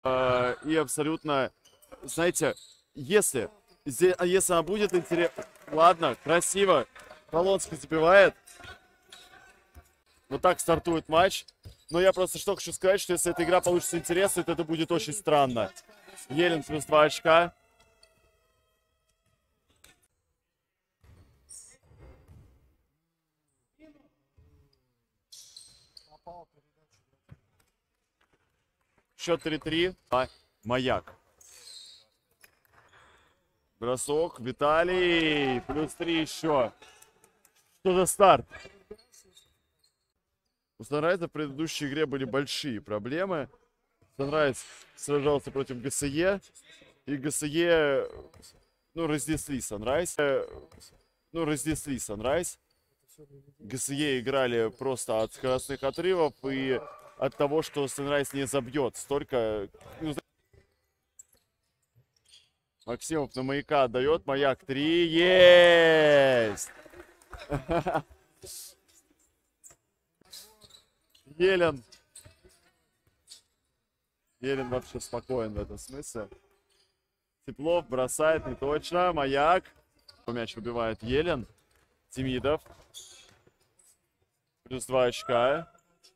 И абсолютно, знаете, если она будет интересна... Ладно, красиво. Полонский забивает. Вот так стартует матч. Но я просто что хочу сказать, что если эта игра получится интересной, то это будет очень странно. Елен плюс 2 очка. Счет 3-3. Маяк. Бросок. Виталий. Плюс 3 еще. Что за старт? У Санрайза в предыдущей игре были большие проблемы. Санрайз сражался против ГСЕ. И ГСЕ, разнесли Санрайз. ГСЕ играли просто от скоростных отрывов и от того, что Санрайз не забьет столько. Максимов на Маяка отдает. Маяк 3. Есть! Елен вообще спокоен в этом смысле. Теплов бросает не точно. Маяк. Мяч выбивает Елен. Демидов. Плюс 2 очка.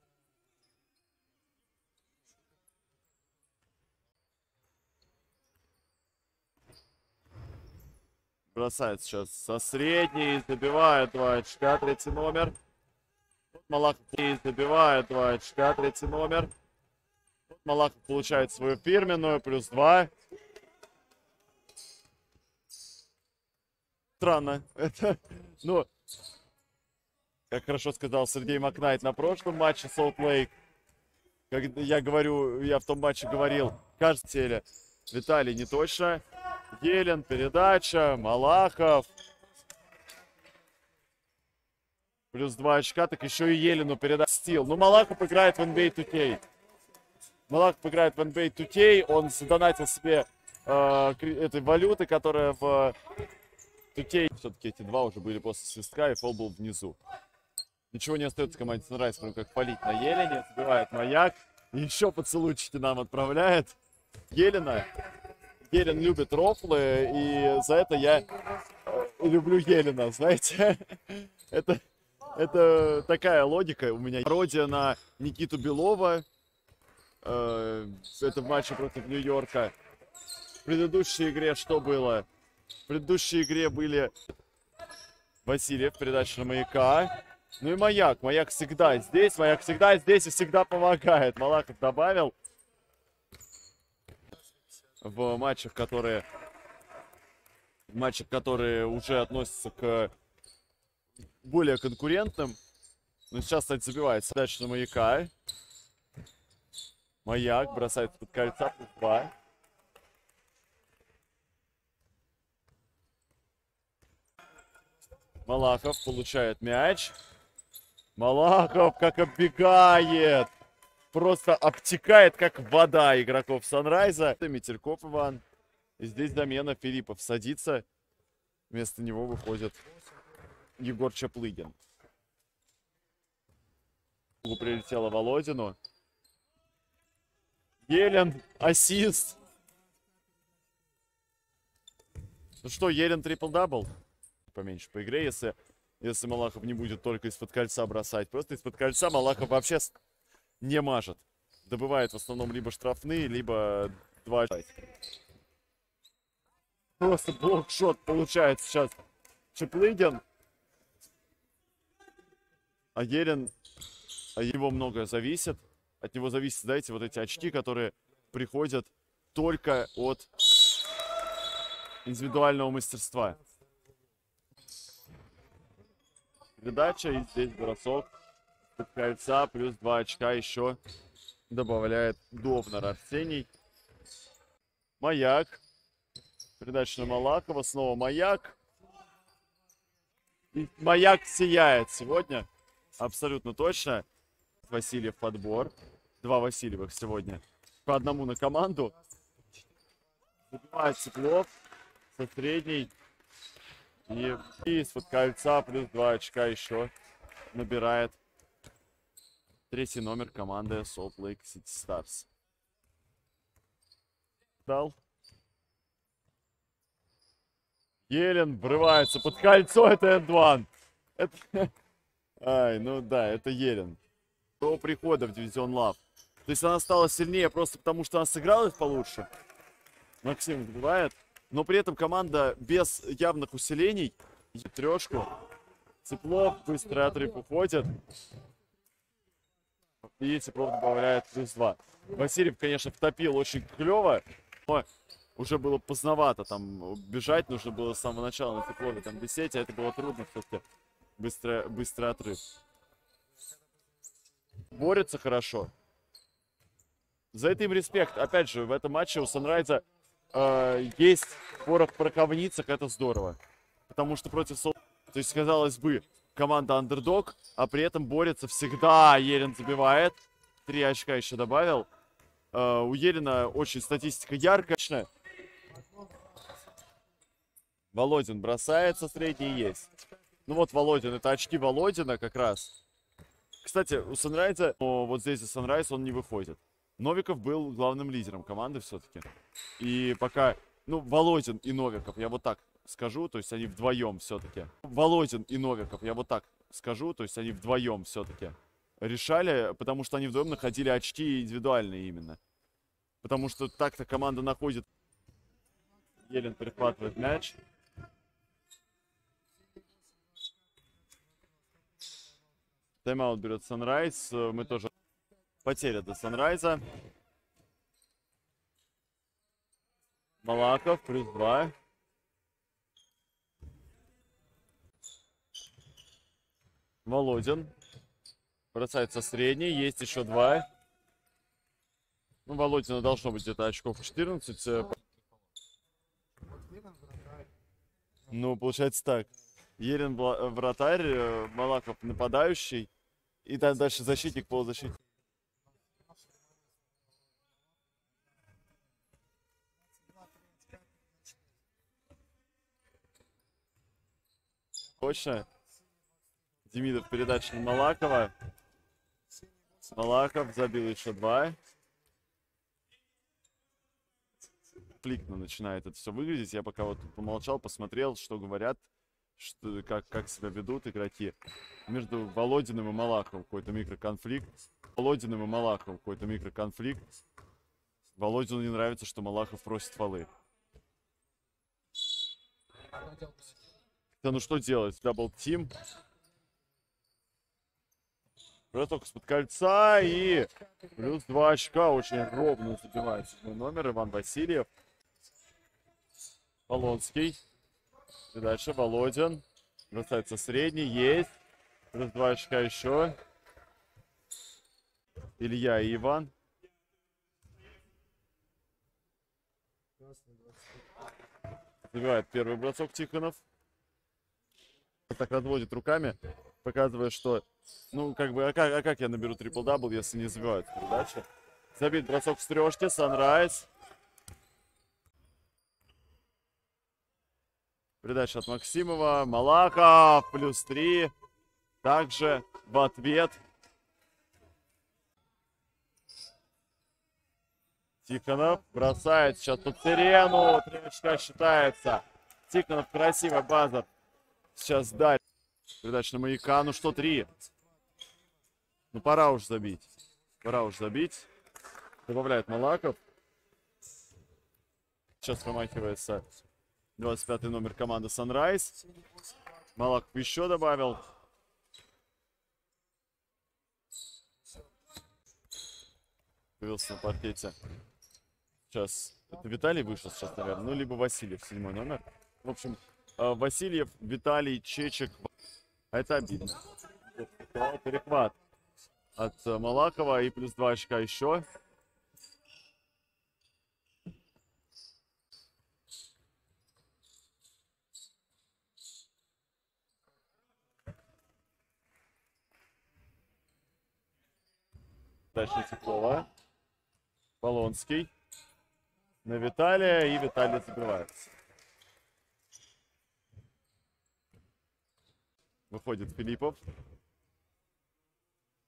Бросает сейчас со средней. Забивает 2 очка. Третий номер. Малахов забивает 2 очка. Третий номер. Малахов получает свою фирменную. Плюс 2. Странно. Это, как хорошо сказал Сергей Макнайт на прошлом матче Солт Лейк. Как я в том матче говорил. Кажется, теле. Виталий не точно. Елен, передача. Малахов. Плюс 2 очка, так еще и Елену передача. Стил. Малахов играет в NBA 2K. Он задонатил себе этой валюты, которая в 2K. Все-таки эти два уже были после свистка, и фол был внизу. Ничего не остается команде Санрайз, кроме как палить на Елене. Забивает Маяк. И еще поцелуйчики нам отправляет Елена. Елен любит рофлы, и за это я люблю Елена, знаете. Это такая логика у меня. Пародия на Никиту Белова. Это в матче против Нью-Йорка. В предыдущей игре что было? В предыдущей игре были Васильев, передача на Маяка. Ну и Маяк. Маяк всегда здесь и всегда помогает. Малахов добавил. В матчах, которые уже относятся к более конкурентным. Но сейчас, кстати, забивается передача на Маяка. Маяк бросает под кольца, плюс 2. Малахов получает мяч. Малахов как оббегает. Просто обтекает, как вода игроков Санрайза. Метельков Иван. И здесь замена. Филиппов садится. Вместо него выходит Егор Чаплыгин. Прилетела Володину. Елен, ассист. Ну что, Елен трипл-дабл? Поменьше по игре, если Малахов не будет только из-под кольца бросать. Просто из-под кольца Малахов вообще не мажет. Добывает в основном либо штрафные, либо 2. Просто блокшот получает сейчас Чаплыгин. А Елен, от него многое зависит. От него зависит, знаете, вот эти очки, которые приходят только от индивидуального мастерства. Передача, и здесь бросок под кольца, плюс 2 очка еще добавляет Довнар Арсений. Маяк. Передача на Малахова, снова Маяк. И Маяк сияет сегодня, абсолютно точно. Васильев подбор. 2 Васильевых сегодня. По одному на команду. Забивает Теплов со средней. И из-под кольца плюс 2 очка еще набирает третий номер команды Salt Lake City Stars. стал. Елен врывается под кольцо, это Эдван. Это... Ай, ну да, это Елен. До прихода в Дивизион Лав. То есть она стала сильнее просто потому, что она сыгралась получше. Максим забивает. Но при этом команда без явных усилений. Трешку. Теплов, быстрый отрыв уходит. И Теплов добавляет +2. Васильев, конечно, втопил очень клево. Но уже было поздновато там бежать. Нужно было с самого начала на Теплове там висеть. А это было трудно все-таки. Быстрый отрыв. Борется хорошо. За это им респект. Опять же, в этом матче у Санрайза есть порох в ковницах. Это здорово. Потому что против Сол... То есть, казалось бы, команда андердог, а при этом борется всегда. Елен забивает. 3 очка еще добавил. У Елена очень статистика яркая. Володин бросается, средний есть. Ну вот Володин, это очки Володина как раз. Кстати, у Санрайза, вот здесь за Санрайз он не выходит. Новиков был главным лидером команды все-таки. И пока, ну, Володин и Новиков, я вот так скажу, то есть они вдвоем все-таки. Володин и Новиков, я вот так скажу, то есть они вдвоем все-таки решали, потому что они вдвоем находили очки индивидуальные именно. Потому что так-то команда находит. Елен перехватывает мяч. Тайм-аут берет Санрайз. Мы тоже потеря до Санрайза. Малаков +2. Володин. Бросается средний. Есть еще 2. Ну, Володина должно быть где-то очков 14. Ну, получается так. Елен вратарь, Малаков нападающий. И дальше защитник, полузащитник. Точно. Демидов передача на Малакова. Малаков забил еще 2. Конфликтно начинает это все выглядеть. Я пока вот помолчал, посмотрел, что говорят, что, как себя ведут игроки. Между Володиным и Малаховым какой-то микроконфликт. Володиным и Малаховым какой-то микроконфликт. Володину не нравится, что Малахов просит фолы. Да ну что делать? Дабл-тим. Бросок из-под кольца и +2 очка. Очень ровно забивает 7 номер Иван Васильев. Полонский. И дальше Володин. Бросается средний. Есть. +2 очка еще. Илья и Иван. Забивает первый бросок Тихонов. Так разводит руками, показывая, что, ну, как бы, а как я наберу трипл-дабл, если не забивают передачи. Забит бросок в стрёжке, Санрайз. Передача от Максимова. Малахов, +3. Также в ответ. Тихонов бросает сейчас под Сирену. 3 очка считается. Тихонов красиво, базар. Сейчас дальше. Передача на Маяка. Ну что, 3. Ну пора уж забить. Пора уж забить. Добавляет Малаков. Сейчас промахивается 25-й номер команды Sunrise. Малаков еще добавил. Появился на паркете. Сейчас. Это Виталий вышел сейчас, наверное. Ну, либо Васильев, 7-й номер. В общем, Васильев, Виталий, Чечек. Это обидно. Перехват от Малакова и +2 очка еще. Дальше Теплова. Полонский. На Виталия. И Виталий забивается. Выходит Филиппов.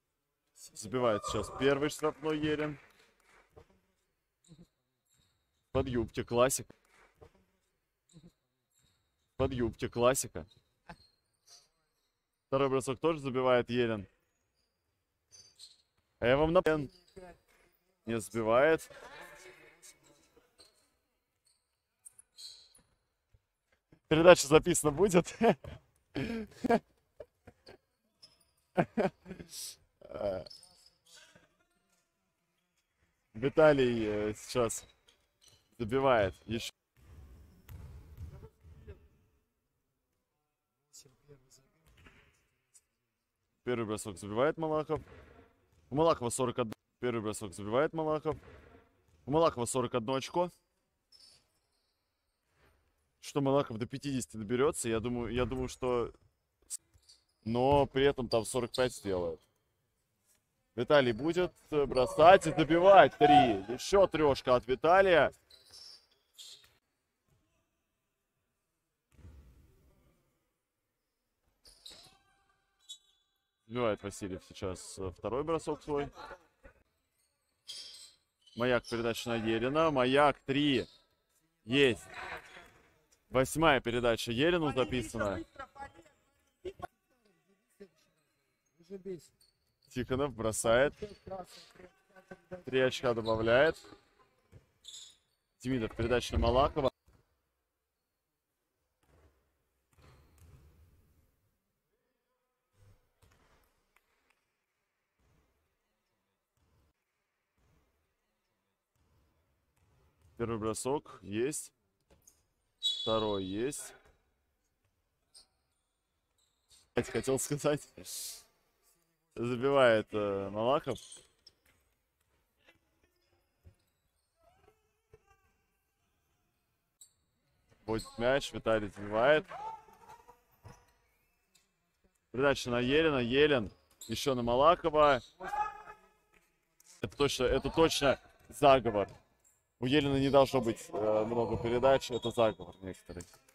Забивает сейчас первый штрафной Елен. Под юбки, классика. Под юбки, классика. Второй бросок тоже забивает Елен. А я вам напомню. Не сбивает. Передача записана будет. Виталий сейчас забивает еще. Первый бросок забивает Малахов. У Малахова 41. Первый бросок забивает Малахов. У Малахова 41 очко. Что Малахов до 50 доберется, я думаю, что... Но при этом там 45 сделает. Виталий будет бросать и забивать 3. Еще трешка от Виталия. Забивает Васильев сейчас второй бросок свой. Маяк, передача на Елена. Маяк 3. Есть. 8-я передача Елену записана. Тихонов бросает. 3 очка добавляет. Демидов, передача на Малахова. Первый бросок есть. Второй есть. Хотел сказать. Забивает Малахов. Будет мяч. Виталий забивает. Передача на Елена. Елен еще на Малахова. Это точно заговор. У Елены не должно быть много передач. Это заговор некоторый.